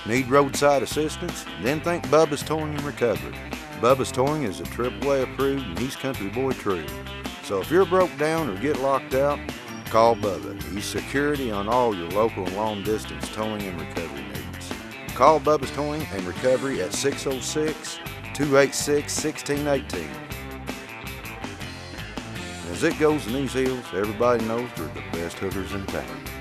Need roadside assistance? Then think Bubba's Towing and Recovery. Bubba's Towing is a AAA approved and East Country boy true. So if you're broke down or get locked out, call Bubba. He's security on all your local and long distance towing and recovery needs. Call Bubba's Towing and Recovery at 606-286-1618. As it goes in these hills, everybody knows they're the best hookers in town.